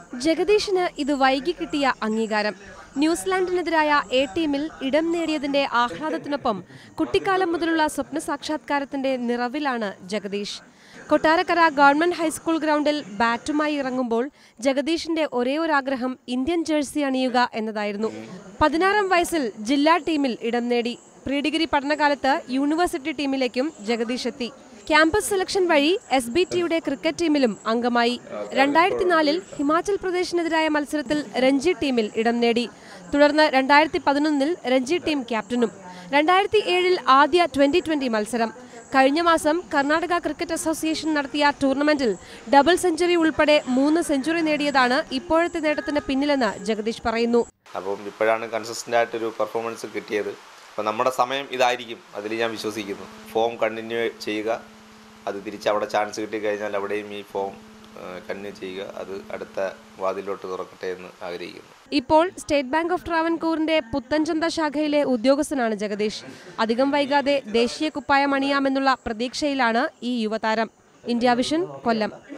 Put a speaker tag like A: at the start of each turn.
A: ജഗദീഷിന് ഇത് വൈകി കിട്ടിയ അംഗീകാരം. ന്യൂസിലാൻഡിനെതിരായ എ ടീമിൽ ഇടം നേടിയതിന്റെ ആഹ്ലാദത്തിനൊപ്പം കുട്ടിക്കാലം മുതലുള്ള സ്വപ്ന സാക്ഷാത്കാരത്തിന്റെ നിറവിലാണ് ജഗദീഷ്. കൊട്ടാരക്കര ഗവൺമെന്റ് ഹൈസ്കൂൾ ഗ്രൗണ്ടിൽ ബാറ്റുമായി ഇറങ്ങുമ്പോൾ ജഗദീഷിന്റെ ഒരേയൊരാഗ്രഹം ഇന്ത്യൻ ജേഴ്സി അണിയുക എന്നതായിരുന്നു. 16-ാം വയസ്സിൽ ജില്ലാ ടീമിൽ ഇടം നേടി. പ്രീ ഡിഗ്രി പഠനകാലത്ത് യൂണിവേഴ്സിറ്റി ടീമിലേക്കും ജഗദീഷ് എത്തി. ക്യാമ്പസ് സെലക്ഷൻ വഴി SBTയുടെ ക്രിക്കറ്റ് ടീമിലും അംഗമായി. 2004-ൽ ഹിമാചൽ പ്രദേശിനെതിരായ മത്സരത്തിൽ രഞ്ജി ടീമിൽ ഇടം നേടി. തുടർന്ന് 2011-ൽ രഞ്ജി ടീം ക്യാപ്റ്റനും. 2007-ൽ ആദ്യ 2020 മത്സരം. കഴിഞ്ഞ മാസം കർണാടക ക്രിക്കറ്റ് അസോസിയേഷൻ നടത്തിയ ടൂർണമെന്റിൽ ഡബിൾ സെഞ്ചുറി ഉൾപ്പെടെ 3 സെഞ്ചുറി നേടിയതാണ് ഇപ്പോഴത്തെ നേട്ടത്തിന് പിന്നിലെന്ന് ജഗദീഷ് പറയുന്നു.
B: അപ്പം ഇപ്പോഴാണ് കൺസിസ്റ്റന്റ് ആയിട്ടൊരു പെർഫോമൻസ് കിട്ടിയത്. അപ്പോൾ നമ്മുടെ സമയം ഇതായിരിക്കും, അതിൽ ഞാൻ വിശ്വസിക്കുന്നു. ഫോം കണ്ടിന്യൂ ചെയ്യുക, അത് തിരിച്ച് അവിടെ ചാൻസ് കിട്ടിക്കഴിഞ്ഞാൽ അവിടെയും ഈ ഫോം കണ്ടിന്യൂ ചെയ്യുക, അത് അടുത്ത വാതിലോട്ട് തുറക്കട്ടെ എന്ന് ആഗ്രഹിക്കുന്നു.
A: ഇപ്പോൾ സ്റ്റേറ്റ് ബാങ്ക് ഓഫ് ട്രാവൻകൂറിന്റെ പുത്തൻചന്ത ശാഖയിലെ ഉദ്യോഗസ്ഥനാണ് ജഗദീഷ്. അധികം വൈകാതെ ദേശീയ കുപ്പായം അണിയാമെന്നുള്ള പ്രതീക്ഷയിലാണ് ഈ യുവതാരം. ഇന്ത്യ വിഷൻ, കൊല്ലം.